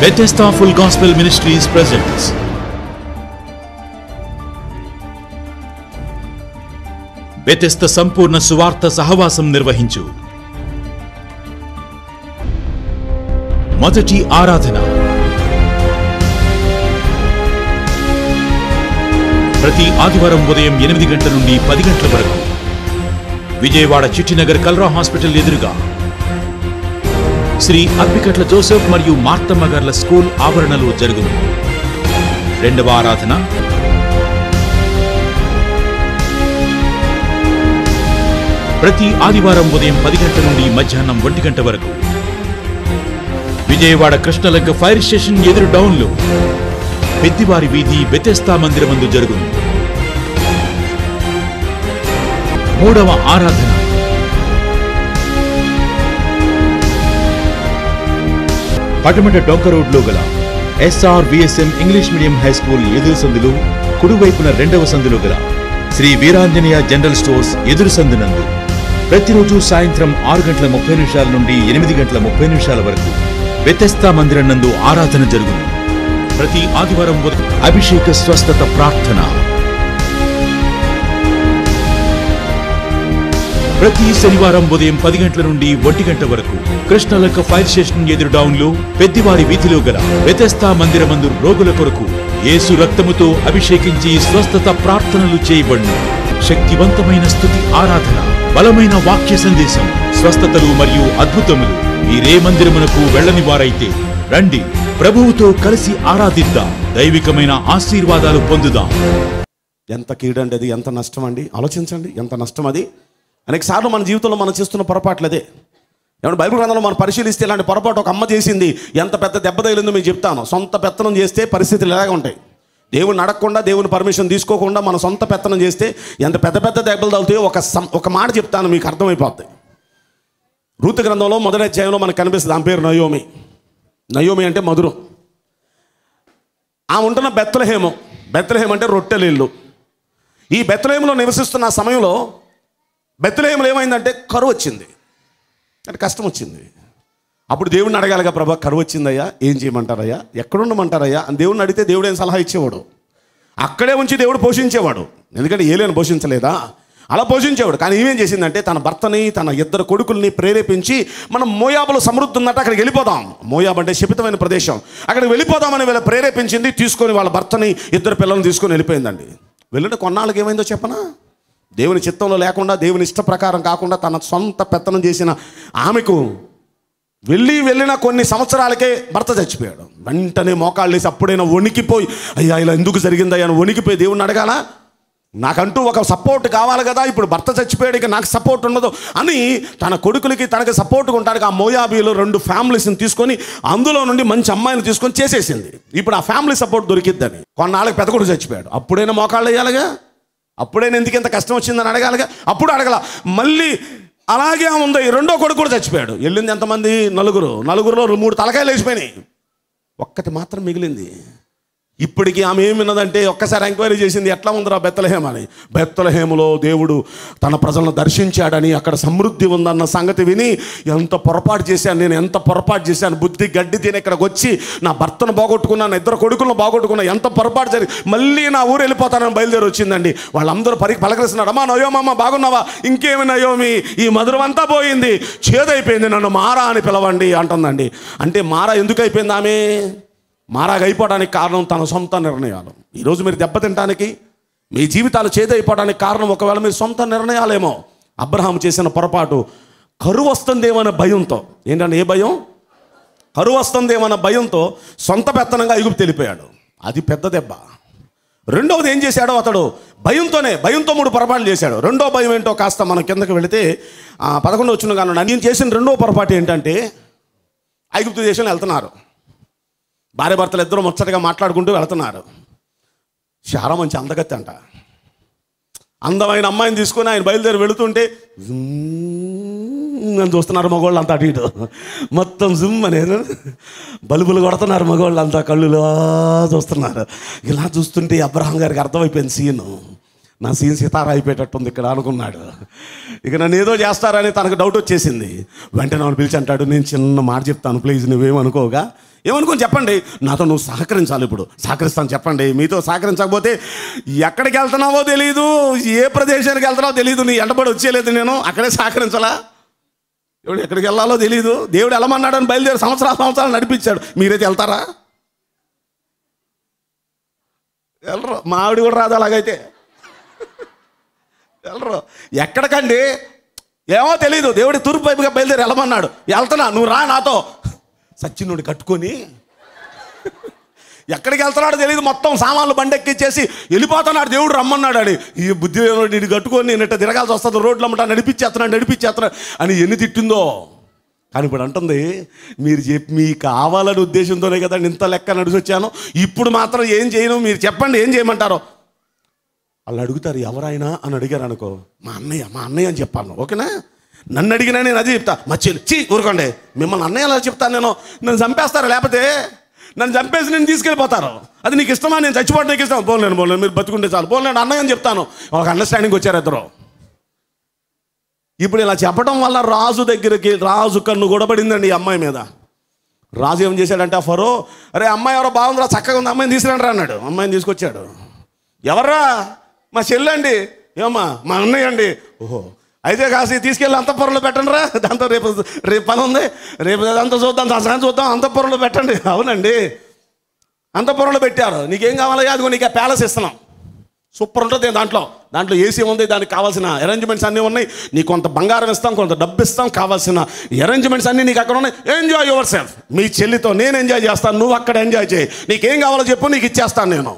Bethesda Full Gospel Ministries presents Bethesda సంపూర్ణ సువార్త సహవాసం నిర్వహించు మొదటి ఆరాధన ప్రతి ఆదివారం ఉదయం 8 గంటల నుండి 10 గంటల వరకు విజయవాడ చిట్టినగర్ కల్రా హాస్పిటల్ ఎదురుగా శ్రీ అప్పికట్ల జోసెఫ్ మరియు మార్తమ్మ గార్ల స్కూల్ ఆవరణలో జరుగును. రెండవ ఆరాధన ప్రతి ఆదివారం ఉదయం 10 గంటల నుండి మధ్యాహ్నం 1 గంట వరకు విజయవాడ కృష్ణలంక ఫైర్ స్టేషన్ ఎదురు డౌన్లో పెద్దివారి వీధి బెతెస్దా మందిరమందు జరుగును. మూడవ ఆరాధన పటమట డొంక రోడ్లో గల SRVSM English medium high school ఎదురు సందులు కుడివైపున రెండవ సందులో గల శ్రీ వీరాంజనేయ జనరల్ స్టోర్స్ ఎదురు సందునందు ప్రతిరోజు సాయంత్రం 6:30 నుండి 8:30 వరకు బెతెస్దా మందిరం నందు ఆరాధన జరుగును. ప్రతి ఆదివారం అభిషేక స్వస్థత ప్రార్థన, ప్రతి శనివారం ఉదయం 10 గంటల నుండి 1 గంట వరకు కృష్ణలంక ఫైర్ స్టేషన్ ఎదురు డౌన్లో పెద్దివారి వీధిలో గల బెతెస్దా మందిరమందు రోగుల కొరకు యేసు రక్తముతో అభిషేకించి స్వస్థత ప్రార్థనలు చేయబడును. శక్తివంతమైన స్తుతి ఆరాధన, బలమైన వాక్య సందేశం, స్వస్థతలు మరియు అద్భుతములు. మీరే మందిరమునకు వెళ్ళని వారైతే రండి, ప్రభువుతో కలిసి ఆరాధిద్దాం, దైవికమైన ఆశీర్వాదాలు పొందుదాం. ఎంత కీడండి అది, ఎంత నష్టం అండి. ఆలోచించండి, ఎంత నష్టం అది. అనేకసార్లు మన జీవితంలో మనం చేస్తున్న పొరపాట్లు అదే. ఏమన్నా బైబిల్ గ్రంథంలో మనం పరిశీలిస్తే ఇలాంటి పొరపాటు ఒక అమ్మ చేసింది. ఎంత పెద్ద దెబ్బ తగిలిందో మీకు చెప్తాను. సొంత పెత్తనం చేస్తే పరిస్థితులు ఎలాగ ఉంటాయి. దేవుని అడగకుండా, దేవుని పర్మిషన్ తీసుకోకుండా మన సొంత పెత్తనం చేస్తే ఎంత పెద్ద పెద్ద దెబ్బలు తగులుతాయో ఒక మాట చెప్తాను, మీకు అర్థమైపోతాయి. రూతు గ్రంథంలో మొదటి అధ్యాయంలో మనకు కనిపిస్తుంది. ఆమె పేరు నయోమి. నయోమి అంటే మధురం. ఆమె ఉంటున్న బెత్లెహేము. బెత్లెహేం అంటే రొట్టెల ఇల్లు. ఈ బెత్లెహేములో నివసిస్తున్న సమయంలో బెత్లెహేములో ఏమైందంటే కరువు వచ్చింది, అంటే కష్టం వచ్చింది. అప్పుడు దేవుడిని అడగాలిగా, ప్రభా కరువు వచ్చిందయ్యా, ఏం చేయమంటారయ్యా, ఎక్కడుండమంటారయ్యా అని దేవుడిని అడిగితే దేవుడు ఏం సలహా ఇచ్చేవాడు? అక్కడే ఉంచి దేవుడు పోషించేవాడు. ఎందుకంటే ఏలేను పోషించలేదా, అలా పోషించేవాడు. కానీ ఏమేం చేసిందంటే తన భర్తని, తన 2 కొడుకుల్ని ప్రేరేపించి మనం మోయాబులో సమృద్ధి ఉందంటే అక్కడికి వెళ్ళిపోదాం. మోయాబు అంటే శపితమైన ప్రదేశం. అక్కడికి వెళ్ళిపోదామని వీళ్ళ ప్రేరేపించింది. తీసుకొని వాళ్ళ భర్తని, 2 పిల్లల్ని తీసుకొని వెళ్ళిపోయిందండి. వెళ్ళిన కొన్నాళ్ళకి ఏమైందో చెప్పనా? దేవుని చిత్తంలో లేకుండా, దేవుని ఇష్ట ప్రకారం కాకుండా తన సొంత పెత్తనం చేసిన ఆమెకు వెళ్ళిన కొన్ని సంవత్సరాలకే భర్త చచ్చిపోయాడు. వెంటనే మోకాళ్ళు వేసి అప్పుడైనా వణికిపోయి, అయ్యా ఇలా ఎందుకు జరిగిందయ్యా అని వణికిపోయి దేవుణ్ణి అడగాల. నాకంటూ ఒక సపోర్ట్ కావాలి కదా, ఇప్పుడు భర్త చచ్చిపోయాడు, ఇక నాకు సపోర్ట్ ఉండదు అని తన కొడుకులకి తనకి సపోర్ట్గా ఉంటానికి ఆ మోయాబీలో 2 ఫ్యామిలీస్ని తీసుకొని అందులో నుండి మంచి అమ్మాయిని తీసుకొని చేసేసింది. ఇప్పుడు ఆ ఫ్యామిలీ సపోర్ట్ దొరికిద్దని కొన్నాళ్ళకి పెద్ద కొడుకు చచ్చిపోయాడు. అప్పుడైనా మోకాళ్ళు వేయాలిగా, అప్పుడైనా ఎందుకు ఇంత కష్టం వచ్చిందని అడగాలిగా. అప్పుడు అడగల. మళ్ళీ అలాగే ఉంది. 2వ కొడుకు కూడా చచ్చిపోయాడు. వెళ్ళింది ఎంతమంది? 4. 4లో 3 తలకాయలు వేసిపోయినాయి, ఒక్కటి మాత్రం మిగిలింది. ఇప్పటికీ ఆమె ఏమిన్నదంటే ఒక్కసారి ఎంక్వైరీ చేసింది, ఎట్లా ఉందిరా బెత్లెహేం అని. బెత్లెహేములో దేవుడు తన ప్రజలను దర్శించాడని, అక్కడ సమృద్ధి ఉందన్న సంగతి విని ఎంత పొరపాటు చేశాను నేను, ఎంత పొరపాటు చేశాను, బుద్ధి గడ్డి తిని ఇక్కడికి వచ్చి నా భర్తను బాగొట్టుకున్నాను, 2 కొడుకులను బాగొట్టుకున్నా, ఎంత పొరపాటు జరిగి మళ్ళీ నా ఊరు వెళ్ళిపోతానని బయలుదేరి వచ్చిందండి. వాళ్ళందరూ పలకరిస్తున్నారు, అమ్మా నయోమమ్మ బాగున్నావా, ఇంకేమి నయోమి, ఈ మధురం అంతా పోయింది, చేదైపోయింది, నన్ను మారా అని పిలవండి అంటుందండి. అంటే మారా ఎందుకు అయిపోయింది ఆమె? మారాగా అయిపోవడానికి కారణం తన సొంత నిర్ణయాలు. ఈరోజు మీరు దెబ్బతింటానికి, మీ జీవితాలు చేదైపోవడానికి కారణం ఒకవేళ మీరు సొంత నిర్ణయాలేమో. అబ్రహాం చేసిన పొరపాటు కరువు వస్తుందేమన్న భయంతో. ఏంటంటే ఏ భయం? కరువు వస్తుందేమన్న భయంతో సొంత పెత్తనంగా ఐగుప్తు వెళ్ళిపోయాడు. అది పెద్ద దెబ్బ. రెండవది ఏం చేశాడో అతడు భయంతో 3 పొరపాట్లు చేశాడు. రెండో భయం ఏంటో కాస్త మనం కిందకి వెళితే 11 వచ్చిన కానీ నేను చేసిన రెండో పొరపాటు ఏంటంటే, ఐగుప్తు దేశంలో వెళ్తున్నారు. భార్య భర్తలు 2 ముచ్చటగా మాట్లాడుకుంటూ వెళ్తున్నారు. చాలా మంచి అందగత్తి అంట. అందమైన అమ్మాయిని తీసుకొని ఆయన బయలుదేరి వెళుతుంటే అని చూస్తున్నారు మగవాళ్ళు అంతా. అటు ఇటు మొత్తం జుమ్ అనేది బలుబులు కొడుతున్నారు మగవాళ్ళు అంతా, కళ్ళులో చూస్తున్నారు. ఇలా చూస్తుంటే అబ్రహాం గారికి అర్థమైపోయింది సీను. నా సీన్ సితారా అయిపోయేటట్టుంది ఇక్కడ అనుకున్నాడు. ఇక నన్ను ఏదో చేస్తారని తనకు డౌట్ వచ్చేసింది. వెంటనే నన్ను పిలిచి అంటాడు, నేను చిన్న మాట చెప్తాను ప్లీజ్, నువ్వేమనుకోగా, ఏమనుకోని చెప్పండి, నాతో నువ్వు సహకరించాలి, ఇప్పుడు సహకరిస్తాను చెప్పండి. మీతో సహకరించకపోతే ఎక్కడికి వెళ్తున్నావో తెలియదు, ఏ ప్రదేశానికి వెళ్తున్నావో తెలియదు, నీ ఎండబడి వచ్చేయలేదు, నేను అక్కడే సహకరించాలా? దేవుడు ఎక్కడికి వెళ్ళాలో తెలియదు, దేవుడు వెళ్ళమన్నాడని బయలుదేరి సంవత్సరాలు నడిపించాడు. మీరైతే వెళ్తారా? వెళ్ళరు. మా ఆవిడ కూడా రాదు అలాగైతే, వెళ్ళరు. ఎక్కడికండి ఏమో తెలియదు, దేవుడి తూర్పు వైపుగా బయలుదేరి వెళ్ళమన్నాడు, వెళ్తున్నా, నువ్వు రా నాతో. సచ్చినుడి కట్టుకొని ఎక్కడికి వెళ్తున్నాడో తెలియదు, మొత్తం సామాన్లు బండెక్కిచ్చేసి వెళ్ళిపోతున్నాడు. దేవుడు రమ్మన్నాడు అని ఈ బుద్ధి నేను కట్టుకొని నేను ఇట్లా తిరగాల్సి వస్తుంది, రోడ్లు అమ్మటా నడిపించేస్తున్నాడు అని ఎన్ని తిట్టిందో. కానీ ఇప్పుడు అంటుంది, మీరు మీకు కావాలని ఉద్దేశంతోనే కదా ఇంత లెక్క నడిచి వచ్చాను, ఇప్పుడు మాత్రం ఏం చేయను, మీరు చెప్పండి ఏం చేయమంటారో. వాళ్ళు అడుగుతారు ఎవరైనా అని అడిగారు అనుకో, మా అన్నయ్య అని చెప్పాను, ఓకేనా? నన్ను అడిగినా నేను అది చెప్తా, మా చెల్లి ఊరుకోండి, మిమ్మల్ని అన్నయ్య అలా చెప్తాను, నన్ను చంపేస్తారు, లేకపోతే నన్ను చంపేసి నేను తీసుకెళ్ళిపోతారు. అది నీకు ఇష్టమా? నేను చచ్చిపోవడం నీకు ఇష్టం? పోలేను మీరు బతుకుంటే చాలు, పోలేను అన్నయ్య అని చెప్తాను. ఒక అండర్స్టాండింగ్ వచ్చారు ఇద్దరు. ఇప్పుడు ఇలా చెప్పడం వల్ల రాజు కన్ను గొడబడిందండి ఈ అమ్మాయి మీద. రాజు ఏం చేశాడంటే, ఆ ఫరో, అరే అమ్మాయి ఎవరో బాగుందిరా, చక్కగా ఉంది, అమ్మాయిని తీసుకురండి అన్నాడు. అమ్మాయిని తీసుకొచ్చాడు. ఎవర్రా? మా చెల్లి అండి. ఏమమ్మా? మా అన్నయ్య అండి. ఓహో, అయితే కాసి తీసుకెళ్ళి అంతఃపురంలో పెట్టండి రా, దాంతో రేపు పని ఉంది, రేపు అదంతా చూద్దాం, సంవత్సరాన్ని చూద్దాం, అంతఃపురంలో పెట్టండి. అవునండి, అంతఃపురంలో పెట్టారు. నీకేం కావాలయ్యా? అదిగో నీకు ఆ ప్యాలెస్ ఇస్తున్నాం, సూపర్ ఉంటుంది, దాంట్లో ఏసీ ఉంది, దానికి కావాల్సిన అరేంజ్మెంట్స్ అన్నీ ఉన్నాయి, నీకు కొంత బంగారం ఇస్తాం, కొంత డబ్బు ఇస్తాం, కావాల్సిన అరేంజ్మెంట్స్ అన్నీ నీకు అక్కడ ఉన్నాయి, ఎంజాయ్ యువర్ సెల్ఫ్. మీ చెల్లితో నేను ఎంజాయ్ చేస్తాను, నువ్వు అక్కడ ఎంజాయ్ చేయి, నీకేం కావాలో చెప్పు, నీకు ఇచ్చేస్తాను నేను.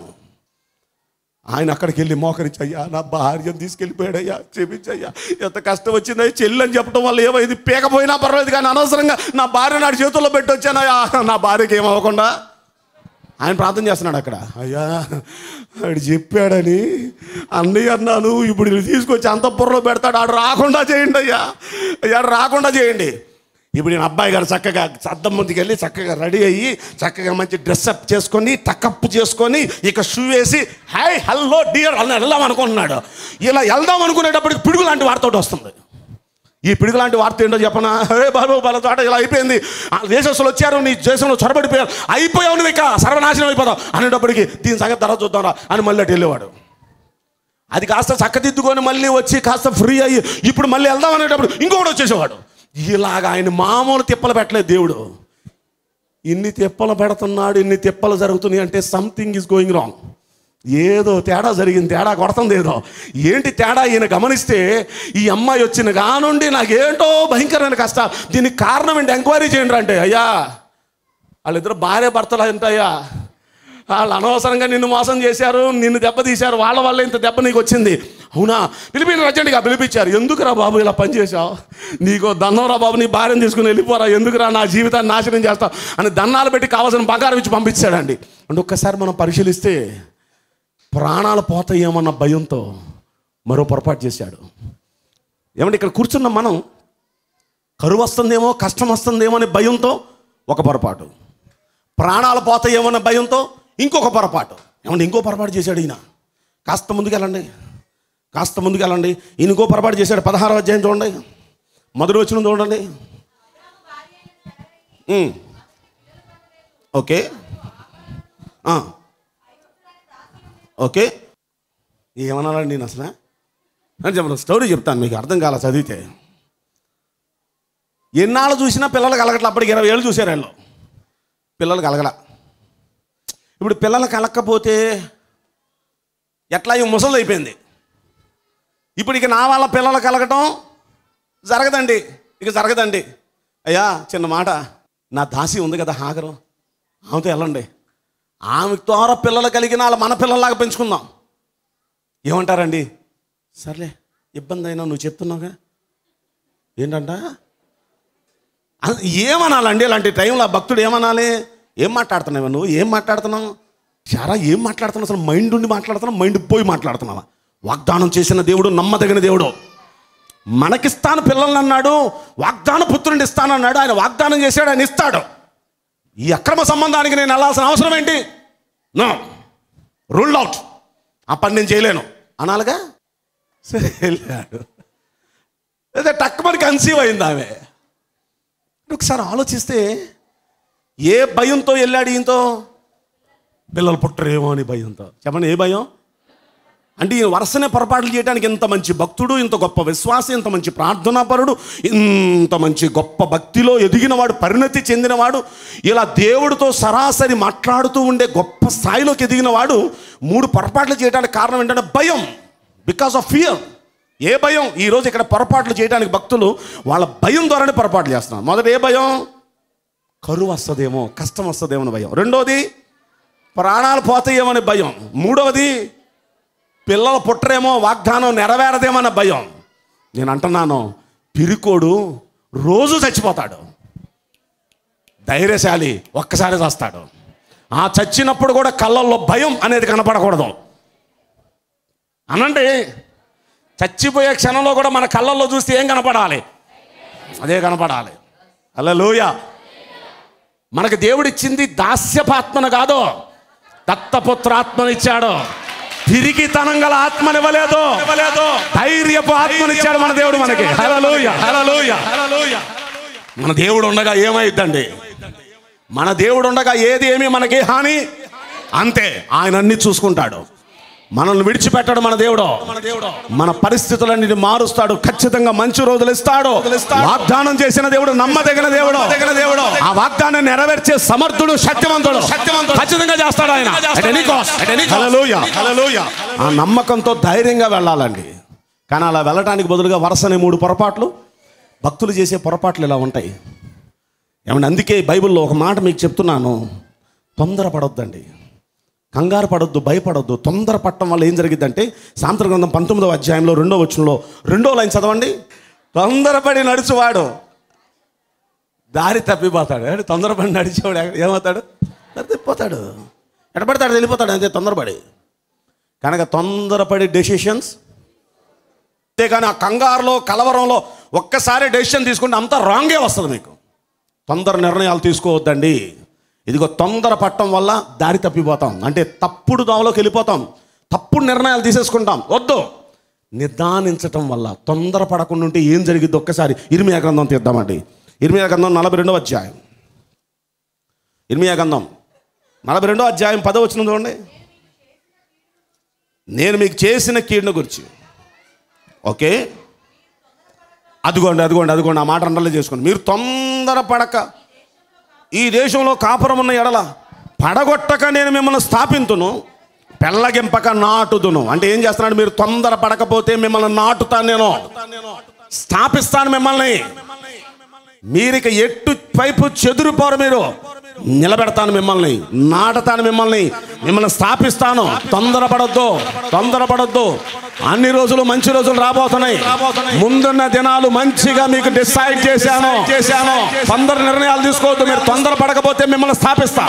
ఆయన అక్కడికి వెళ్ళి మోకరించయ్యా, నా భార్యను తీసుకెళ్ళిపోయాడయ్యా, క్షమించయ్యా, ఎంత కష్టం వచ్చిందయ్యా, చెల్లి అని చెప్పడం వల్ల ఏమైంది, పేకపోయినా పర్వాలేదు కానీ అనవసరంగా నా భార్య నాటి చేతుల్లో పెట్టి వచ్చానయ్యా, నా భార్యకి ఏమవ్వకుండా. ఆయన ప్రార్థన చేస్తున్నాడు అక్కడ. అయ్యా ఆడు చెప్పాడని అన్నయ్య అన్నాను, ఇప్పుడు వీళ్ళు తీసుకొచ్చి అంతఃపురంలో పెడతాడు, ఆడు రాకుండా చేయండి అయ్యా, ఆడు రాకుండా చేయండి. ఇప్పుడు నేను అబ్బాయి గారు చక్కగా అద్దం ముందుకు వెళ్ళి చక్కగా రెడీ అయ్యి చక్కగా మంచి డ్రెస్అప్ చేసుకొని టకప్ చేసుకొని ఇక షూ వేసి హాయ్ హలో డియర్ అని వెళ్దాం అనుకుంటున్నాడు. ఇలా వెళ్దాం అనుకునేటప్పటికి పిడుగు లాంటి వార్త వస్తుంది. ఈ పిడుగు లాంటి వార్త ఏంటో చెప్పనా? హే బాబు వాళ్ళ తోట ఇలా అయిపోయింది, దేశస్తులు వచ్చారు, నీ దేశంలో చొరబడిపోయారు, అయిపోయావు నువ్వు, ఇక సర్వనాశనం అయిపోతావు అనేటప్పటికి దీని సంగతి తర్వాత చూద్దాంరా అని మళ్ళీ అటు వెళ్ళేవాడు. అది కాస్త చక్కదిద్దుకొని మళ్ళీ వచ్చి కాస్త ఫ్రీ అయ్యి ఇప్పుడు మళ్ళీ వెళ్దాం అనేటప్పుడు ఇంకొకటి వచ్చేసేవాడు. ఇలాగ ఆయన మామూలు తిప్పలు పెట్టలేదు దేవుడు. ఇన్ని తిప్పలు పెడుతున్నాడు, ఇన్ని తిప్పలు జరుగుతున్నాయి అంటే సంథింగ్ ఈజ్ గోయింగ్ రాంగ్. ఏదో తేడా జరిగింది, తేడా కొడుతుంది ఏదో. ఏంటి తేడా? ఈయన గమనిస్తే ఈ అమ్మాయి వచ్చిన కానుండి నాకేంటో భయంకరమైన కష్టాలు, దీనికి కారణం ఏంటి ఎంక్వైరీ చేయండి అంటే, అయ్యా వాళ్ళిద్దరు భార్య భర్తలు ఏంటయ్యా, వాళ్ళు అనవసరంగా నిన్ను మోసం చేశారు, నిన్ను దెబ్బతీశారు, వాళ్ళ వల్ల ఇంత దెబ్బ నీకు వచ్చింది. అవునా? పిలిపిన అర్జెంటుగా పిలిపించారు. ఎందుకురా బాబు ఇలా పనిచేసావు, నీకు దన్నంరా బాబు, నీ భార్యను తీసుకుని వెళ్ళిపోరా, ఎందుకురా నా జీవితాన్ని నాశనం చేస్తావు అని దన్నాలు పెట్టి కావాల్సిన బంగారం ఇచ్చి పంపించాడండి. అంటే ఒక్కసారి మనం పరిశీలిస్తే ప్రాణాలు పోతాయేమన్న భయంతో మరో పొరపాటు చేశాడు. ఏమంటే ఇక్కడ కూర్చున్న మనం కరువు వస్తుందేమో, కష్టం వస్తుందేమో అనే భయంతో ఒక పొరపాటు, ప్రాణాలు పోతాయేమో అనే భయంతో ఇంకొక పొరపాటు. ఏమంటే ఇంకో పొరపాటు చేశాడు ఈయన. కాస్త ముందుకెళ్ళండి. ఈయన ఇంకో పొరపాటు చేశాడు. 16వ అధ్యాయం చూడండి, మొదటి వచనం చూడండి. ఓకే ఓకే, ఏమన్నాడండి నేను అసలు అని చెప్పను, స్టోరీ చెప్తాను మీకు అర్థం కాల చదివితే. ఎన్నాళ్ళు చూసినా పిల్లలు కలగట్ల. అప్పటికి 20 ఏళ్ళు చూశారు వీళ్ళు, పిల్లలు కలగల. ఇప్పుడు పిల్లలు కలగకపోతే ఎట్లా ఈ ముసలి అయిపోయింది. ఇప్పుడు ఇక నా వాళ్ళ పిల్లలు కలగటం జరగదండి. అయ్యా చిన్న మాట, నా దాసి ఉంది కదా హాగరు, ఆమెతో వెళ్ళండి, ఆమె ద్వారా పిల్లలు కలిగిన వాళ్ళ మన పిల్లల్లాగా పెంచుకుందాం. ఏమంటారండి? సర్లే ఇబ్బంది అయినా నువ్వు చెప్తున్నావుగా ఏంటంట, ఏమనాలండి ఇలాంటి టైంలో భక్తుడు ఏమనాలి? ఏం మాట్లాడుతున్నావు నువ్వు, ఏం మాట్లాడుతున్నావు చారా, ఏం మాట్లాడుతున్నావు అసలు? మైండ్ ఉండి మాట్లాడుతున్నావు, మైండ్ పోయి మాట్లాడుతున్నావా? వాగ్దానం చేసిన దేవుడు నమ్మదగిన దేవుడు. మనకిస్తాను పిల్లల్ని అన్నాడు, వాగ్దాన పుత్రుడిని ఇస్తానన్నాడు. ఆయన వాగ్దానం చేశాడు, ఆయన ఇస్తాడు. ఈ అక్రమ సంబంధానికి నేను వెళ్ళాల్సిన అవసరం ఏంటి? నో, రూల్డ్ అవుట్, ఆ పని నేను చేయలేను అనాలిగా. సరే వెళ్ళాడు. అదే టక్కుమని కన్సీవ్ అయింది ఆమె. ఒకసారి ఆలోచిస్తే ఏ భయంతో వెళ్ళాడు ఈయనతో? పిల్లలు పుట్టరేమో అని భయంతో. చెప్పండి, ఏ భయం? అంటే ఈ వరుసనే పొరపాట్లు చేయడానికి ఇంత మంచి భక్తుడు, ఇంత గొప్ప విశ్వాసి, ఇంత మంచి ప్రార్థనాపరుడు, ఇంత మంచి గొప్ప భక్తిలో ఎదిగినవాడు, పరిణతి చెందినవాడు, ఇలా దేవుడితో సరాసరి మాట్లాడుతూ ఉండే గొప్ప స్థాయిలోకి ఎదిగినవాడు 3 పొరపాట్లు చేయడానికి కారణం ఏంటంటే భయం. Because of fear. ఏ భయం? ఈరోజు ఇక్కడ పొరపాట్లు చేయడానికి భక్తులు వాళ్ళ భయం ద్వారానే పొరపాట్లు చేస్తున్నారు. మొదటి ఏ భయం? కరువు వస్తుందేమో, కష్టం వస్తుందేమో అని భయం. రెండోది ప్రాణాలు పోతాయేమని భయం. మూడవది పిల్లలు పుట్టరేమో, వాగ్దానం నెరవేరదేమో అన్న భయం. నేను అంటున్నాను, పిరికోడు రోజు చచ్చిపోతాడు, ధైర్యశాలి ఒక్కసారి చస్తాడు. ఆ చచ్చినప్పుడు కూడా కళ్ళల్లో భయం అనేది కనపడకూడదు. అనండి, చచ్చిపోయే క్షణంలో కూడా మన కళ్ళల్లో చూస్తే ఏం కనపడాలి? అదే కనపడాలి. హల్లెలూయా. మనకు దేవుడిచ్చింది దాస్యపాత్మను కాదు, దత్తపుత్రాత్మనిచ్చాడు. తిరిగితనం గల ఆత్మనివ్వలేదు, ధైర్యపు ఆత్మనిచ్చాడు మన దేవుడు మనకి. హల్లెలూయా, హల్లెలూయా, హల్లెలూయా. మన దేవుడు ఉండగా ఏమైద్దండి? మన దేవుడు ఉండగా ఏమి మనకి హాని? అంతే. ఆయన అన్ని చూసుకుంటాడు. మనల్ని విడిచిపెట్టాడు మన దేవుడు. మన పరిస్థితులన్నిటి మారుస్తాడు. ఖచ్చితంగా మంచి రోజులు ఇస్తాడు. వాగ్దానం చేసిన దేవుడు నమ్మదగిన దేవుడు. ఆ వాగ్దానం నెరవేర్చే సమర్థుడు, శక్తివంతుడు. ఖచ్చితంగా చేస్తాడు ఆయన. హల్లెలూయా, హల్లెలూయా. ఆ నమ్మకంతో ధైర్యంగా వెళ్ళాలండి. కానీ అలా వెళ్ళటానికి బదులుగా వరుసనే 3 పొరపాట్లు, భక్తులు చేసే పొరపాట్లు ఇలా ఉంటాయి. ఏమంటే అందుకే బైబిల్లో ఒక మాట మీకు చెప్తున్నాను, తొందరపడొద్దండి, కంగారు పడొద్దు, భయపడొద్దు. తొందరపడటం వల్ల ఏం జరిగిద్దంటే, సామెతల గ్రంథం 19వ అధ్యాయంలో 2వ వచనంలో 2వ లైన్ చదవండి. తొందరపడి నడుచువాడు దారి తప్పిపోతాడు. తొందరపడి నడిచేవాడు ఏమవుతాడు? దారి తప్పిపోతాడు. ఎడపడతాడు, వెళ్ళిపోతాడు అంతే తొందరపడి. కనుక తొందరపడి డెసిషన్స్, అంతేకాని ఆ కంగారులో, కలవరంలో ఒక్కసారి డెసిషన్ తీసుకుంటే అంతా రాంగే వస్తుంది మీకు. తొందర నిర్ణయాలు తీసుకోవద్దండి. ఇదిగో తొందర పట్టడం వల్ల దారి తప్పిపోతాం, అంటే తప్పుడు దావలోకి వెళ్ళిపోతాం, తప్పుడు నిర్ణయాలు తీసేసుకుంటాం. వద్దు. నిదానించటం వల్ల, తొందర పడకుండా ఉంటే ఏం జరిగిద్ది ఒక్కసారి ఇర్మియా గ్రంథం తీద్దామండి. ఇర్మియా గ్రంథం 42వ అధ్యాయం. ఇర్మియా గ్రంథం 42వ అధ్యాయం 10వ వచనం చూడండి. నేను మీకు చేసిన కీడును గురించి. ఓకే, అదిగోండి అదిగోండి అదిగోండి, ఆ మాట అండర్లైన్ చేసుకోండి. మీరు తొందర పడక ఈ దేశంలో కాపురం ఉన్న ఎడల పడగొట్టక నేను మిమ్మల్ని స్థాపింతును, పెళ్ళగింపక నాటుదును. అంటే ఏం చేస్తున్నాడు? మీరు తొందర పడకపోతే మిమ్మల్ని నాటుతాను, నేను స్థాపిస్తాను మిమ్మల్ని. మీరిక ఎట్టు వైపు చెదురుపోరు, మీరు నిలబెడతాను మిమ్మల్ని, నాటుతాను మిమ్మల్ని, మిమ్మల్ని స్థాపిస్తాను. తొందరపడొద్దు, తొందరపడొద్దు. అన్ని రోజులు మంచి రోజులు రాబోతున్నాయి. ముందున్న దినాలు మంచిగా మీకు డిసైడ్ చేశాను. తొందర నిర్ణయాలు తీసుకోవద్దు. మీరు తొందర పడకపోతే మిమ్మల్ని స్థాపిస్తా.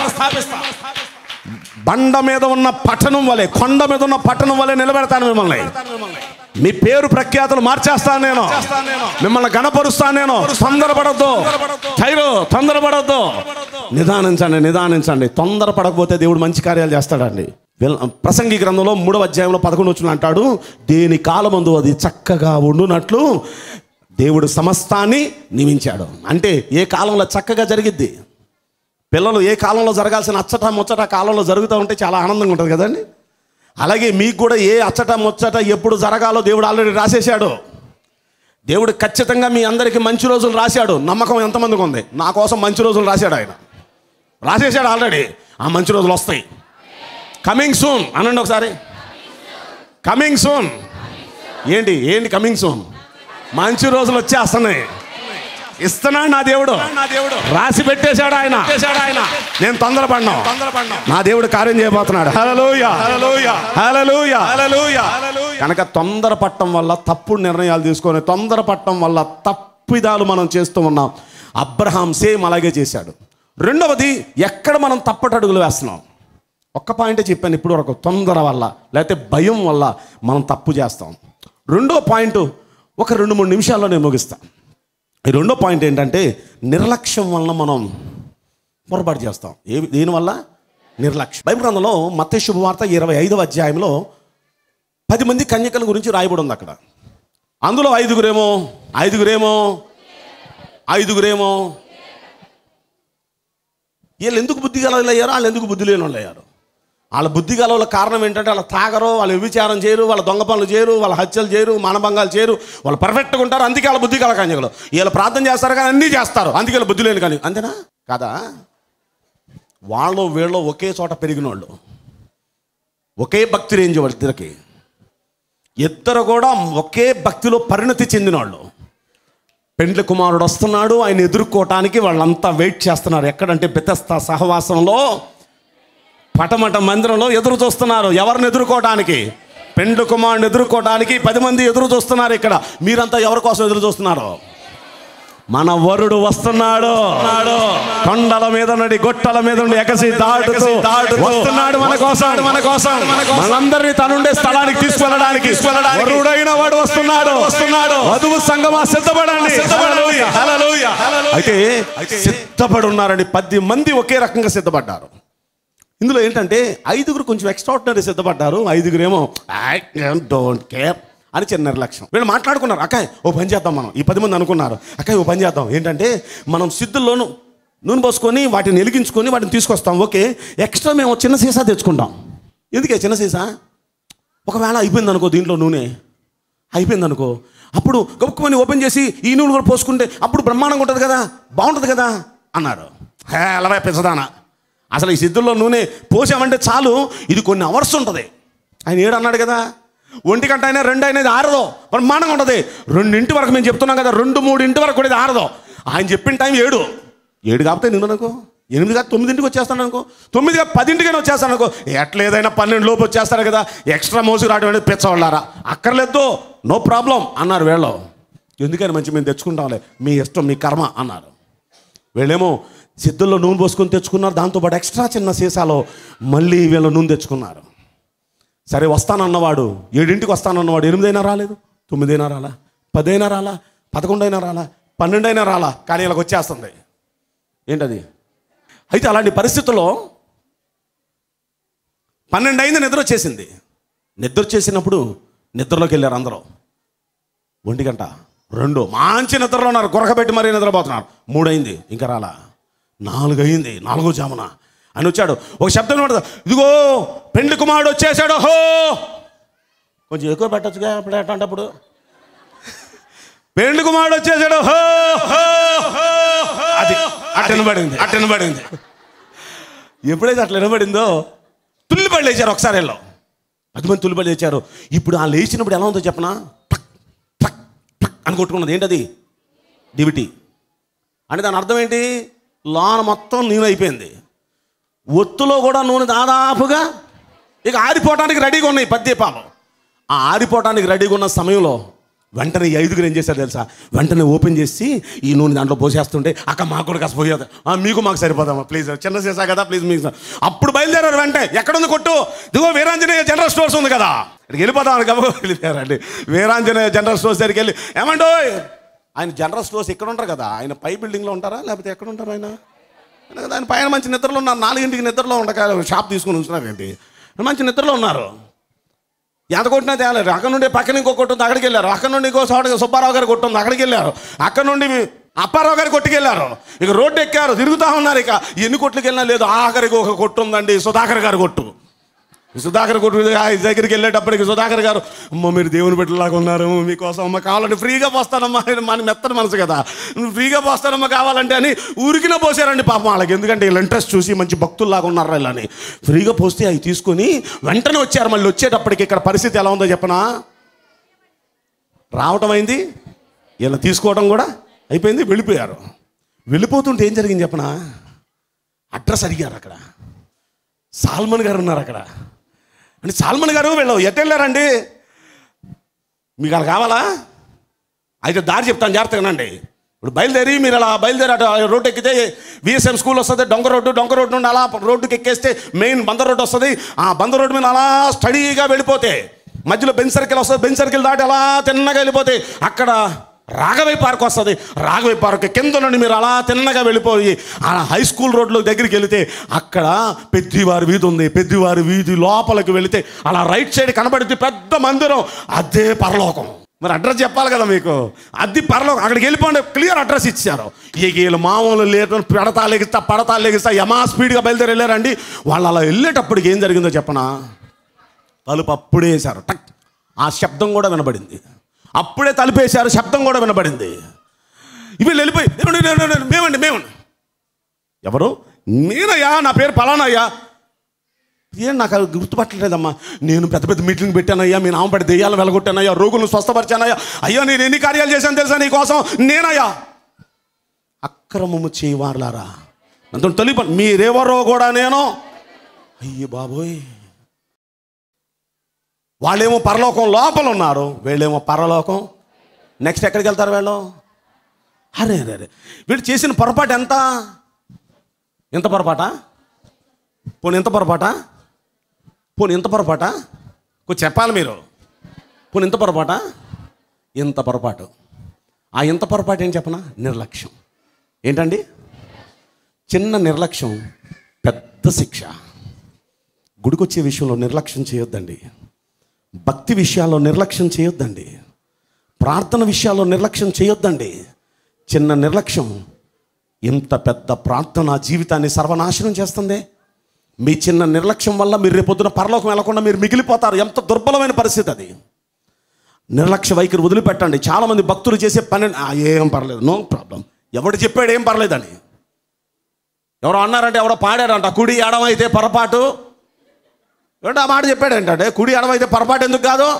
బండ మీద ఉన్న పట్టణం వలె, కొండ మీద ఉన్న పట్టణం వలె నిలబెడతాను మిమ్మల్ని. మీ పేరు ప్రఖ్యాతులు మార్చేస్తాను నేను, మిమ్మల్ని గణపరుస్తాను నేను. తొందరపడద్దు, తొందరపడద్దు. నిదానించండి, నిదానించండి. తొందరపడకపోతే దేవుడు మంచి కార్యాలు చేస్తాడండి. ప్రసంగి గ్రంథంలో 3వ అధ్యాయంలో 11వ వచనం అంటాడు, దేని కాలమందు అది చక్కగా ఉండునట్లు దేవుడు సమస్తాన్ని నియమించాడు. అంటే ఏ కాలంలో చక్కగా జరిగిద్ది. పిల్లలు ఏ కాలంలో జరగాల్సిన అచ్చట ముచ్చట కాలంలో జరుగుతూ ఉంటే చాలా ఆనందంగా ఉంటుంది కదండి. అలాగే మీకు కూడా ఏ అచ్చట ముచ్చట ఎప్పుడు జరగాలో దేవుడు ఆల్రెడీ రాసేశాడు. దేవుడు ఖచ్చితంగా మీ అందరికీ మంచి రోజులు రాశాడు. నమ్మకం ఎంతమందికి ఉంది? నా కోసం మంచి రోజులు రాశాడు ఆయన, రాసేశాడు ఆల్రెడీ. ఆ మంచి రోజులు వస్తాయి. కమింగ్ సూన్ అనండి ఒకసారి. Coming soon. ఏంటి ఏంటి కమింగ్ సూన్? మంచి రోజులు వచ్చేస్తున్నాయి. ఇస్తున్నాడు నా దేవుడు, రాసి పెట్టేశాడు ఆయన. నేను తొందరపడ్డా, నా దేవుడు కార్యం చేయబోతున్నాడు. హల్లెలూయా, హల్లెలూయా, హల్లెలూయా, హల్లెలూయా. కనుక తొందరపడటం వల్ల తప్పుడు నిర్ణయాలు తీసుకొని, తొందరపడటం వల్ల తప్పిదాలు మనం చేస్తూ ఉన్నాం. అబ్రహాం సేమ్ అలాగే చేశాడు. రెండవది, ఎక్కడ మనం తప్పటడుగులు వేస్తున్నాం. ఒక్క పాయింటే చెప్పాను ఇప్పుడు వరకు. తొందర వల్ల లేకపోతే భయం వల్ల మనం తప్పు చేస్తాం. రెండో పాయింట్ ఒక 2-3 నిమిషాల్లో నేను ముగిస్తాను. ఈ రెండో పాయింట్ ఏంటంటే, నిర్లక్ష్యం వలన మనం పొరపాటు చేస్తాం. దీనివల్ల నిర్లక్ష్యం. బైబిల్ గ్రంథంలో మత్తయి శుభవార్త 25వ అధ్యాయంలో 10 మంది కన్యకల గురించి రాయబడి ఉంది అక్కడ. అందులో ఐదుగురేమో వీళ్ళు ఎందుకు బుద్ధి గలవాళ్ళు అయ్యారు, వాళ్ళు ఎందుకు బుద్ధి లేని వాళ్ళు అయ్యారు? వాళ్ళ బుద్ధి గలవాళ్ళ కారణం ఏంటంటే వాళ్ళ తాగరు, వాళ్ళు వ్యభిచారం చేయరు, వాళ్ళ దొంగ పనులు చేయరు, వాళ్ళ హత్యలు చేయరు, మానభంగాలు చేయరు, వాళ్ళు పర్ఫెక్ట్గా ఉంటారు. అందుకే వాళ్ళ బుద్ధి గల కన్యకలు. వీళ్ళు ప్రార్థన చేస్తారు కానీ అన్నీ చేస్తారు, అందుకే వీళ్ళు బుద్ధి లేని కానీ. అంతేనా కదా? వాళ్ళు వీళ్ళు ఒకే చోట పెరిగిన వాళ్ళు, ఒకే భక్తి రేంజ్ వాళ్ళిద్దరికి, ఇద్దరు కూడా ఒకే భక్తిలో పరిణతి చెందిన వాళ్ళు. పెండ్లి కుమారుడు వస్తున్నాడు, ఆయన ఎదుర్కోవటానికి వాళ్ళంతా వెయిట్ చేస్తున్నారు. ఎక్కడంటే బెతెస్దా సహవాసంలో పటమట మందిరంలో ఎదురు చూస్తున్నారు. ఎవరిని ఎదుర్కోవటానికి? పెండ్లి కుమారుని ఎదుర్కోవటానికి 10 మంది ఎదురు చూస్తున్నారు. ఇక్కడ మీరంతా ఎవరి కోసం ఎదురు చూస్తున్నారు? మన వరుడు వస్తున్నాడు, కొండల మీద నుండి గొట్టల మీద నుండి ఎగసి దాటుతూ వస్తున్నాడు మన కోసం. మనందరినీ తనుండే స్థలానికి తీసుకెళ్ళడానికి వరుడైన వాడు వస్తున్నాడు. వధువు సంగమా సిద్ధపడండి. అయితే సిద్ధపడి ఉన్నారండి. 10 మంది ఒకే రకంగా సిద్ధపడ్డారు. ఇందులో ఏంటంటే 5 కొంచెం ఎక్స్ట్రాడినరీ సిద్ధపడ్డారు, 5 ఏమో డోంట్ కేర్ అని చిన్న నిర్లక్ష్యం. వీళ్ళు మాట్లాడుకున్నారు, అక్కాయ్ ఓ పని చేద్దాం మనం. ఈ 10 మంది అనుకున్నారు, అక్కాయ్ ఓ పని చేద్దాం. ఏంటంటే మనం సిద్ధుల్లోనూ నూనె పోసుకొని వాటిని వెలిగించుకొని వాటిని తీసుకొస్తాం. ఓకే, ఎక్స్ట్రా మేము చిన్న సీసా తెచ్చుకుంటాం. ఎందుకే చిన్న సీసా? ఒకవేళ అయిపోయింది అనుకో, దీంట్లో నూనె అయిపోయింది అనుకో, అప్పుడు గొప్పని ఓపెన్ చేసి ఈ నూనె కూడా పోసుకుంటే అప్పుడు బ్రహ్మాండంగా ఉంటుంది కదా, బాగుంటుంది కదా అన్నారు. అలా పెంచదానా, అసలు ఈ సిద్ధుల్లో నూనె పోసామంటే చాలు, ఇది కొన్ని అవర్స్ ఉంటుంది. ఆయన 7 అన్నాడు కదా, 1 గంట అయినా 2 అయినా ఆరదో, బ్రహ్మాండంగా ఉంటుంది. 2 వరకు మేము చెప్తున్నాం కదా, 2-3 వరకు కూడా ఇది ఆరదో. ఆయన చెప్పిన టైం 7 కాకపోతే నేను అనుకో 8 కాదు 9 వచ్చేస్తాను అనుకో, 9 కాదు 10 వచ్చేస్తాను అనుకో, ఎట్లా ఏదైనా 12 లోపు వచ్చేస్తారు కదా, ఎక్స్ట్రా మోసుకు రావడం అనేది పెచ్చవాళ్ళారా, అక్కర్లేదు, నో ప్రాబ్లం అన్నారు వీళ్ళు. ఎందుకని మంచి మేము తెచ్చుకుంటాంలే, మీ ఇష్టం మీ కర్మ అన్నారు. వీళ్ళేమో సిద్ధుల్లో నూనె పోసుకొని తెచ్చుకున్నారు, దాంతోపాటు ఎక్స్ట్రా చిన్న సీసాలో మళ్ళీ వీళ్ళు నూనె తెచ్చుకున్నారు. సరే వస్తానన్నవాడు 7 వస్తానన్నవాడు 8 అయినా రాలేదు, 9 అయినా రాలా, 10 అయినా రాలా, 11 అయినా రాలా, 12 అయినా రాలా, కానీ వీళ్ళకి వచ్చేస్తుంది. ఏంటది? అయితే అలాంటి పరిస్థితుల్లో 12 అయింది, నిద్ర వచ్చేసింది. నిద్ర వచ్చేసినప్పుడు నిద్రలోకి వెళ్ళారు అందరూ. 1 గంట 2 మంచి నిద్రలో ఉన్నారు, గురకబెట్టి మరీ నిద్రపోతున్నారు. 3 అయింది, ఇంకా రాలా. 4 అయింది, 4వ జామున అని వచ్చాడు. ఒక శబ్దం పడుతుంది, ఇదిగో పెండ్లి కుమారుడు వచ్చేసాడు. హో, కొంచెం ఎక్కువ పెట్టచ్చుగా అప్పుడు. పెండ్లి కుమారుడు వచ్చేసాడు, హో హో అది అట్ట వినబడింది. ఎప్పుడైతే అట్లా వినబడిందో తుల్లిపడి లేచారు ఒకసారి. వీళ్ళు 10 మంది తుల్లిపడి లేచారు. ఇప్పుడు ఆ లేచినప్పుడు ఎలా ఉందో చెప్పనా, టక్ టక్ టక్ అని కొట్టుకున్నది. ఏంటది? డివిటీ. అంటే దాని అర్థం ఏంటి? లోన మొత్తం నూనె అయిపోయింది, ఒత్తులో కూడా నూనె దాదాపుగా ఇక ఆరిపోవటానికి రెడీగా ఉన్నాయి 10 దీపాలు. ఆ ఆరిపోవటానికి రెడీగా ఉన్న సమయంలో వెంటనే 5 ఏం చేశారు తెలుసా? వెంటనే ఓపెన్ చేసి ఈ నూనె దాంట్లో పోసేస్తుంటే, అక్క మాకు కూడా కాస్త పోయేది, మీకు మాకు సరిపోదామా ప్లీజ్, చిన్న చేసా కదా ప్లీజ్ మీకు. అప్పుడు బయలుదేరారు. వెంటనే ఎక్కడుంది కొట్టు? ఇదిగో వీరాంజనేయ జనరల్ స్టోర్స్ ఉంది కదా, ఇక్కడికి వెళ్ళిపోతాం. గబగబా వెళ్ళిపోయారండి. వీరాంజనేయ జనరల్ స్టోర్స్ దగ్గరికి వెళ్ళి, ఏమంటో ఆయన జనరల్ స్టోర్స్ ఇక్కడ ఉంటారు కదా, ఆయన పై బిల్డింగ్లో ఉంటారా లేకపోతే ఎక్కడ ఉంటారు ఆయన? ఆయన పైన మంచి నిద్రలో ఉన్నారు. 4 నిద్రలో ఉండక షాప్ తీసుకుని ఉంచున్నారు ఏంటి, మంచి నిద్రలో ఉన్నారు. ఎంత కొట్టినా తేలేదు. అక్కడ నుండి పక్కన ఇంకో కొట్టు ఉంది, అక్కడికి వెళ్ళారు. అక్కడ నుండి ఇంకో చోట సుబ్బారావు గారి కొట్టు ఉంది, అక్కడికి వెళ్ళారు. అక్కడ నుండి అప్పారావు గారి కొట్టుకెళ్ళారు. ఇక రోడ్డు ఎక్కారు, తిరుగుతూ ఉన్నారు. ఇక ఎన్ని కొట్లకి వెళ్ళినా లేదు. ఆఖరికి ఒక కొట్టు ఉందండి, సుధాకర్ గారి కొట్టు. సుధాకర్ కొట్టు దగ్గరికి వెళ్ళేటప్పటికి సుధాకర్ గారు, అమ్మ మీరు దేవుని బిడ్డలాగా ఉన్నారు, మీకోసం అమ్మ కావాలంటే ఫ్రీగా పోస్తానమ్మా, మన మెత్తని మనసు కదా, ఫ్రీగా పోస్తానమ్మా కావాలంటే అని ఊరికినా పోసారండి పాపం వాళ్ళకి. ఎందుకంటే వీళ్ళు ఇంట్రెస్ట్ చూసి మంచి భక్తుల్లాగా ఉన్నారు వీళ్ళని. ఫ్రీగా పోస్తే అవి తీసుకొని వెంటనే వచ్చారు. మళ్ళీ వచ్చేటప్పటికి ఇక్కడ పరిస్థితి ఎలా ఉందో చెప్పనా, రావటం అయింది, వీళ్ళు తీసుకోవడం కూడా అయిపోయింది, వెళ్ళిపోయారు. వెళ్ళిపోతుంటే ఏం జరిగింది చెప్పనా, అడ్రస్ అడిగారు. అక్కడ సాల్మన్ గారు ఉన్నారు అక్కడ. అంటే సాల్మన్ గారు వీళ్ళు ఎటు వెళ్ళారండి, మీకు అలా కావాలా? అయితే దారి చెప్తాను, జాగ్రత్తగానండి. ఇప్పుడు బయలుదేరి మీరు అలా బయలుదేరి రోడ్డు ఎక్కితే విఎస్ఎం స్కూల్ వస్తుంది, డొంక రోడ్డు నుండి అలా రోడ్డుకి ఎక్కేస్తే మెయిన్ బందర్ రోడ్డు వస్తుంది. ఆ బందర్ రోడ్డు మీద అలా స్టడీగా వెళ్ళిపోతే మధ్యలో బెంచ్ సర్కిల్ వస్తుంది, బెంచ్ సర్కిల్ దాటి అలా తిన్నగా వెళ్ళిపోతే అక్కడ రాఘవై పార్క్ వస్తుంది. రాఘవై పార్క్ కింద నుండి మీరు అలా తిన్నగా వెళ్ళిపోయి ఆ హై స్కూల్ రోడ్లో దగ్గరికి వెళితే అక్కడ పెద్దివారి వీధి ఉంది. పెద్దివారి వీధి లోపలికి వెళితే అలా రైట్ సైడ్ కనబడితే పెద్ద మందిరం, అదే పరలోకం. మరి అడ్రస్ చెప్పాలి కదా మీకు. అది పరలోకం, అక్కడికి వెళ్ళిపోండి, క్లియర్ అడ్రస్ ఇచ్చారు. వీళ్ళు మామూలు లేదు, పడతా లెగిస్తా యమా స్పీడ్గా బయలుదేరి వెళ్ళారండి. వాళ్ళు అలా వెళ్ళేటప్పటికి ఏం జరిగిందో చెప్పనా, తలుపు అప్పుడే వేశారు, టక్, ఆ శబ్దం కూడా వినబడింది. అప్పుడే తలుపేశారు, శబ్దం కూడా వినబడింది. వీళ్ళు వెళ్ళిపోయి మేమండి ఎవరు, నేనయ్యా, నా పేరు పలానయ్యా. ఏం నాకు అది గుర్తుపట్టలేదమ్మా. నేను పెద్ద పెద్ద మీటింగ్ పెట్టానయ్యా, మీ నామపడి దెయ్యాలు వెలగొట్టానయ్యా, రోగులను స్వస్థపరిచానయ్యా, అయ్యా నేను ఎన్ని కార్యాలు చేశాను తెలుసా నీ కోసం, నేనయ్యా. అక్రమము చేయవారులారా అంత తొలిప మీరెవరో కూడా నేను. అయ్యి బాబోయ్, వాళ్ళేమో పరలోకం లోపల ఉన్నారు, వీళ్ళేమో పరలోకం. నెక్స్ట్ ఎక్కడికి వెళ్తారు వీళ్ళు? అరే అరే అరే, వీళ్ళు చేసిన పొరపాటు ఎంత పొరపాటా? పోనీ ఎంత పొరపాటా? కొంచెం చెప్పాలి మీరు. పోనీ ఎంత పొరపాటా? ఎంత పొరపాటు. ఆ ఎంత పొరపాటు ఏం చెప్పనా, నిర్లక్ష్యం. ఏంటండి? చిన్న నిర్లక్ష్యం పెద్ద శిక్ష. గుడికొచ్చే విషయంలో నిర్లక్ష్యం చేయొద్దండి, భక్తి విషయాల్లో నిర్లక్ష్యం చేయొద్దండి, ప్రార్థన విషయాల్లో నిర్లక్ష్యం చేయొద్దండి. చిన్న నిర్లక్ష్యం ఇంత పెద్ద ప్రార్థన జీవితాన్ని సర్వనాశనం చేస్తుంది. మీ చిన్న నిర్లక్ష్యం వల్ల మీరు రేపొద్దున పరలోకం వెళ్ళకుండా మీరు మిగిలిపోతారు. ఎంత దుర్బలమైన పరిస్థితి అది. నిర్లక్ష్య వైఖరి వదిలిపెట్టండి. చాలామంది భక్తులు చేసే పని ఏం పర్లేదు, నో ప్రాబ్లం, ఎవడు చెప్పాడు ఏం పర్లేదని. ఎవరో అన్నారంటే, ఎవరో పాడారంట, కుడి ఎడమ అయితే పొరపాటు. ఏంటో ఆ మాట చెప్పాడేంటంటే, కుడి ఎడమ అయితే పొరపాటు ఎందుకు కాదు?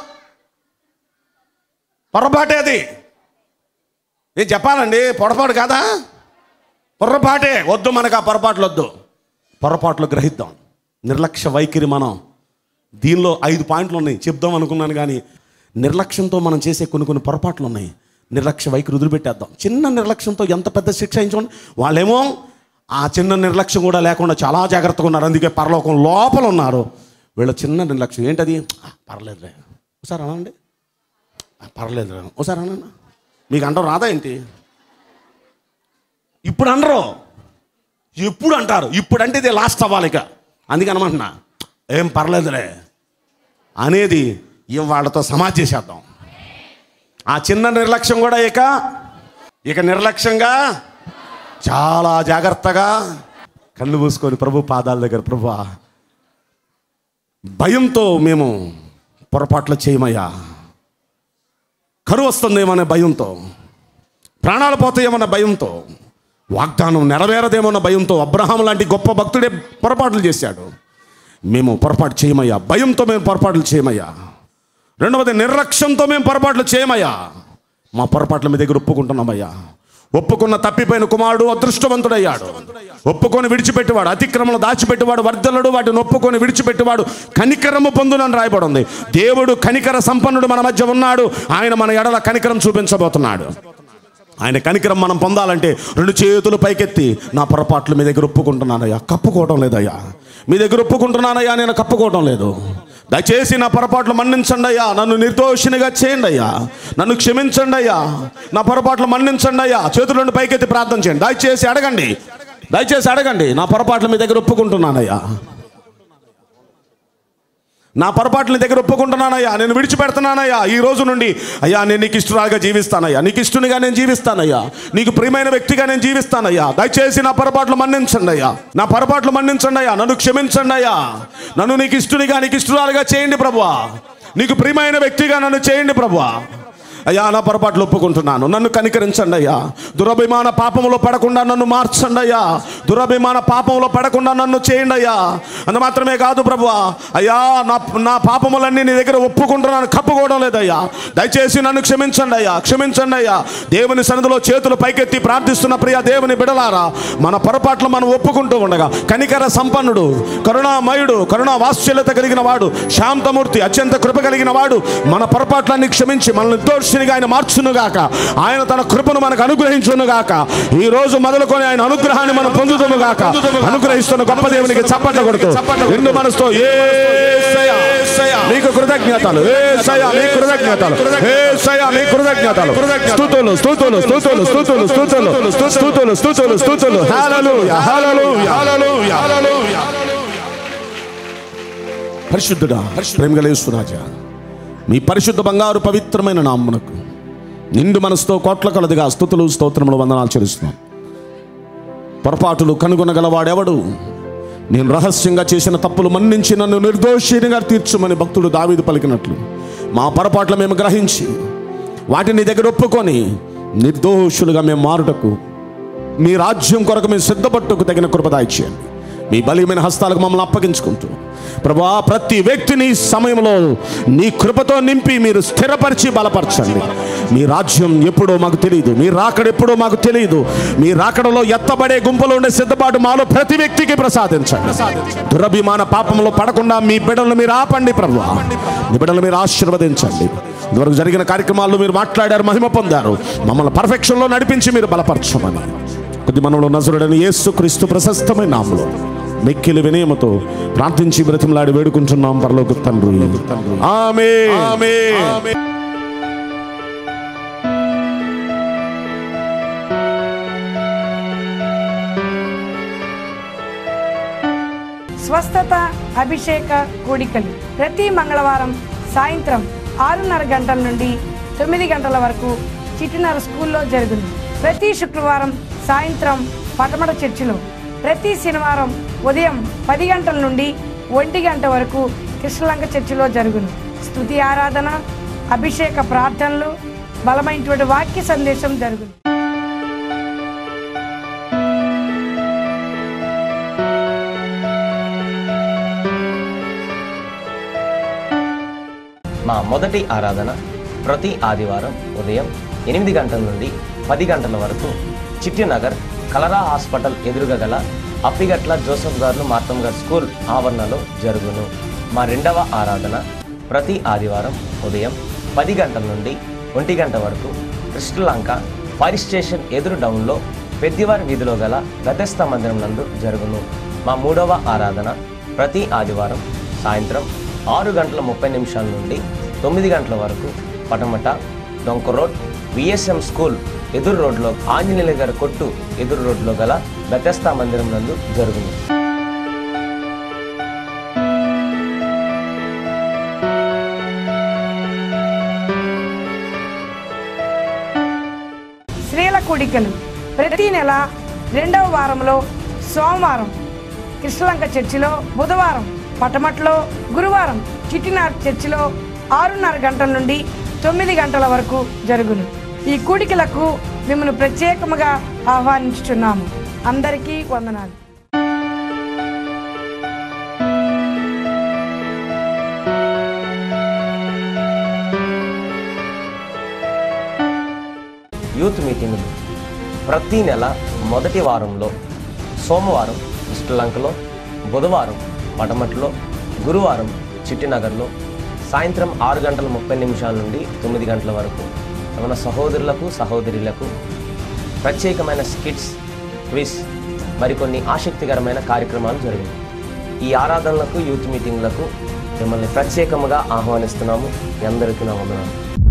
పొరపాటే అది. నేను చెప్పాలండి, పొరపాటు కాదా? పొరపాటే. వద్దు, మనకు ఆ పొరపాట్లు వద్దు. పొరపాట్లు గ్రహిద్దాం. నిర్లక్ష్య వైఖరి, మనం దీనిలో 5 పాయింట్లు ఉన్నాయి చెప్దాం అనుకున్నాను, కానీ నిర్లక్ష్యంతో మనం చేసే కొన్ని పొరపాట్లు ఉన్నాయి. నిర్లక్ష్య వైఖరి వదిలిపెట్టేద్దాం. చిన్న నిర్లక్ష్యంతో ఎంత పెద్ద శిక్ష అయించుకోండి. వాళ్ళేమో ఆ చిన్న నిర్లక్ష్యం కూడా లేకుండా చాలా జాగ్రత్తగా ఉన్నారు, అందుకే పరలోకం లోపల ఉన్నారు. వీళ్ళ చిన్న నిర్లక్ష్యం ఏంటది? పర్లేదులే, ఒకసారి అనండి, పర్లేదులే ఒకసారి అన్నా. మీకు అంటారు రాదా ఏంటి? ఇప్పుడు అనరు, ఎప్పుడు అంటారు. ఇప్పుడు అంటే ఇది లాస్ట్ అవ్వాలి ఇక, అందుకే అనమంటున్నా ఏం పర్లేదులే అనేది వాళ్ళతో సమాజ్ చేసేద్దాం. ఆ చిన్న నిర్లక్ష్యం కూడా ఇక నిర్లక్ష్యంగా చాలా జాగ్రత్తగా కళ్ళు మూసుకొని ప్రభు పాదాల దగ్గర, ప్రభు భయంతో మేము పొరపాట్లు చేయమయ్యా, కరువు వస్తుందేమనే భయంతో, ప్రాణాలు పోతాయేమన్న భయంతో, వాగ్దానం నెరవేరదేమన్న భయంతో. అబ్రహాం లాంటి గొప్ప భక్తుడే పొరపాట్లు చేశాడు. మేము పొరపాటు చేయమయ్యా, భయంతో మేము పొరపాట్లు చేయమయ్యా. రెండవది, నిర్లక్ష్యంతో మేము పొరపాట్లు చేయమయ్యా. మా పొరపాట్ల మీ దగ్గర ఒప్పుకుంటున్నామయ్యా. ఒప్పుకున్న తప్పిపోయిన కుమారుడు అదృష్టవంతుడయ్యాడు. ఒప్పుకొని విడిచిపెట్టేవాడు, అతిక్రమలు దాచిపెట్టేవాడు వర్ధలుడు, వాటిని ఒప్పుకొని విడిచిపెట్టేవాడు కనికరము పొందునని రాయబడి ఉంది. దేవుడు కనికర సంపన్నుడు మన మధ్య ఉన్నాడు. ఆయన మన ఎడల కనికరం చూపించబోతున్నాడు. ఆయన కనికరం మనం పొందాలంటే 2 చేతులు పైకెత్తి, నా పొరపాట్లు మీ దగ్గర ఒప్పుకుంటున్నానయ్యా, కప్పుకోవడం లేదయ్యా, మీ దగ్గర ఒప్పుకుంటున్నానయ్యా, నేను కప్పుకోవడం లేదు, దయచేసి నా పొరపాట్లు మన్నించండి అయ్యా, నన్ను నిర్దోషినిగా చేయండి అయ్యా, నన్ను క్షమించండి అయ్యా, నా పొరపాట్లు మన్నించండి అయ్యా. చేతులు 2 పైకెత్తి ప్రార్థన చేయండి. దయచేసి అడగండి, నా పొరపాట్లు మీ దగ్గర ఒప్పుకుంటున్నానయ్యా, నా పొరపాట్లు నీ దగ్గర ఒప్పుకుంటున్నానయ్యా, నేను విడిచిపెడుతున్నానయ్యా. ఈ రోజు నుండి అయ్యా నేను నీకు ఇష్టరాలుగా జీవిస్తానయ్యా, నీకు ఇష్టనిగా నేను జీవిస్తానయ్యా, నీకు ప్రియమైన వ్యక్తిగా నేను జీవిస్తానయ్యా. దయచేసి నా పొరపాట్లు మన్నించండి అయ్యా, నా పొరపాట్లు మన్నించండి అయ్యా, నన్ను క్షమించండి అయ్యా, నన్ను నీకు ఇష్టనిగా నీకు ఇష్టరాలుగా చేయండి ప్రభువా, నీకు ప్రియమైన వ్యక్తిగా నన్ను చేయండి ప్రభువా. అయ్యా నా పొరపాట్లు ఒప్పుకుంటున్నాను, నన్ను కనికరించండి అయ్యా. దురభిమాన పాపంలో పడకుండా నన్ను మార్చండి అయ్యా, దురభిమాన పాపంలో పడకుండా నన్ను చేయండి అయ్యా. అంత మాత్రమే కాదు ప్రభువా, అయ్యా నా పాపములన్నీ నీ దగ్గర ఒప్పుకుంటున్నాను, కప్పుకోవడం లేదయ్యా, దయచేసి నన్ను క్షమించండి అయ్యా. దేవుని సన్నిధిలో చేతులు పైకెత్తి ప్రార్థిస్తున్న ప్రియ దేవుని బిడలారా, మన పొరపాట్లు మనం ఒప్పుకుంటూ ఉండగా కనికర సంపన్నుడు, కరుణామయుడు, కరుణా వాత్సల్యత కలిగిన వాడు, శాంతమూర్తి, అత్యంత కృప కలిగిన వాడు మన పొరపాట్లన్నీ క్షమించి మనల్ని దోషినిగా ఆయన మార్చునుగాక, ఆయన తన కృపను మనకు అనుగ్రహించునుగాక. ఈ రోజు మొదలుకొని ఆయన అనుగ్రహాన్ని మనం పొందుదుముగాక. అనుగ్రహిస్తున్న గొప్ప దేవునికి చప్పట్లు కొడుతూ నిండు మనసుతో యేసయ్యా నీకు కృతజ్ఞతలు, యేసయ్యా నీకు కృతజ్ఞతలు, యేసయ్యా నీకు కృతజ్ఞతలు, స్తుతులు స్తుతులు స్తుతులు స్తుతులు స్తుతులు స్తుతులు స్తుతులు స్తుతులు. హల్లెలూయా హల్లెలూయా హల్లెలూయా హల్లెలూయా. పరిశుద్ధుడా, ప్రేమగల యేసు రాజా, మీ పరిశుద్ధ బంగారు పవిత్రమైన నామమునకు నిండు మనసుతో కోట్ల కొలదిగా స్తుతులు స్తోత్రములు వందనాలు చెల్లిస్తున్నాం. పొరపాటులు కనుగొనగలవాడెవడు? నేను రహస్యంగా చేసిన తప్పులు మన్నించి నన్ను నిర్దోషినిగా తీర్చుమని భక్తుడు దావీదు పలికినట్లు మా పొరపాట్లు మేము గ్రహించి వాటిని దగ్గర ఒప్పుకొని నిర్దోషులుగా మేము మారుటకు మీ రాజ్యం కొరకు మేము సిద్ధపట్టుకు తగిన కృప దయచేయండి. మీ బలీయమైన హస్తాలకు మమ్మల్ని అప్పగించుకుంటూ ప్రభువా, ప్రతి వ్యక్తిని సమయంలో నీ కృపతో నింపి మీరు స్థిరపరిచి బలపరచండి. మీ రాజ్యం ఎప్పుడో మాకు తెలియదు, మీ రాకడ ఎప్పుడో మాకు తెలియదు. మీ రాకడలో ఎత్తబడే గుంపులో ఉండే సిద్ధపాటు మాలో ప్రతి వ్యక్తికి ప్రసాదించండి. దురభిమాన పాపంలో పడకుండా మీ బిడ్డలను మీరు ఆపండి ప్రభువా. మీ బిడ్డలను మీరు ఆశీర్వదించండి. ఇదివరకు జరిగిన కార్యక్రమాల్లో మీరు మాట్లాడారు, మహిమ పొందారు. మమ్మల్ని పర్ఫెక్షన్లో నడిపించి మీరు బలపరచమని కొద్ది మనలో నజరుడైన యేసుక్రీస్తు ప్రశస్తమైన నామములో మిక్కిలి వినయముతో ప్రార్థించి బ్రతిమలాడి వేడుకుంటున్నాం పరలోక తండ్రి. ఆమేన్. స్వస్థత అభిషేక కూడికలు ప్రతి మంగళవారం సాయంత్రం 6:30 గంటల నుండి 9 గంటల వరకు చిట్టినర స్కూల్లో జరుగును. ప్రతి శుక్రవారం సాయంత్రం పటమట చర్చిలో, ప్రతి శనివారం ఉదయం 10 గంటల నుండి 1 గంట వరకు కృష్ణలంక చర్చిలో జరుగును. స్తుతి ఆరాధన, అభిషేక ప్రార్థనలు, బలమైనటువంటి వాక్య సందేశం జరుగును. మా మొదటి ఆరాధన ప్రతి ఆదివారం ఉదయం 8 గంటల నుండి 10 గంటల వరకు చిట్టినగర్ కలరా హాస్పిటల్ ఎదురుగా గల అప్పిగట్ల జోసఫ్ గారు మార్తం గారు స్కూల్ ఆవరణలో జరుగును. మా రెండవ ఆరాధన ప్రతి ఆదివారం ఉదయం 10 గంటల నుండి 1 గంట వరకు కృష్ణలంక ఫైర్ స్టేషన్ ఎదురు డౌన్లో పెద్దివారి వీధిలో గల బెతెస్తా మందిరం నందు జరుగును. మా మూడవ ఆరాధన ప్రతి ఆదివారం సాయంత్రం 6:30 నుండి 9 గంటల వరకు పటమట డొంక రోడ్ విఎస్ఎం స్కూల్ ఎదురు రోడ్లో ఆంజనేయుల గారి కొట్టు ఎదురు రోడ్లో గల బెతెస్తా మందిరం నందు జరుగును. స్త్రీల కూడికలు ప్రతి నెల 2వ వారంలో సోమవారం కృష్ణలంక చర్చిలో, బుధవారం పటమట్లో, గురువారం చిట్టినార్ చర్చిలో 6:30 గంటల నుండి 9 గంటల వరకు జరుగును. ఈ కూడికలకు మిమ్మల్ని ప్రత్యేకముగా ఆహ్వానించుచున్నాము. అందరికీ వందనాలు. యూత్ మీటింగులు ప్రతి నెల మొదటి వారంలో సోమవారం శ్రీలంకలో, బుధవారం పటమట్లో, గురువారం చిట్టినగర్లో సాయంత్రం 6:30 నుండి 9 గంటల వరకు మన సహోదరులకు సహోదరులకు ప్రత్యేకమైన స్కిట్స్, క్విజ్, మరికొన్ని ఆసక్తికరమైన కార్యక్రమాలు జరిగాయి. ఈ ఆరాధనలకు, యూత్ మీటింగ్లకు మిమ్మల్ని ప్రత్యేకముగా ఆహ్వానిస్తున్నాము. అందరికీ నా వందనాలు.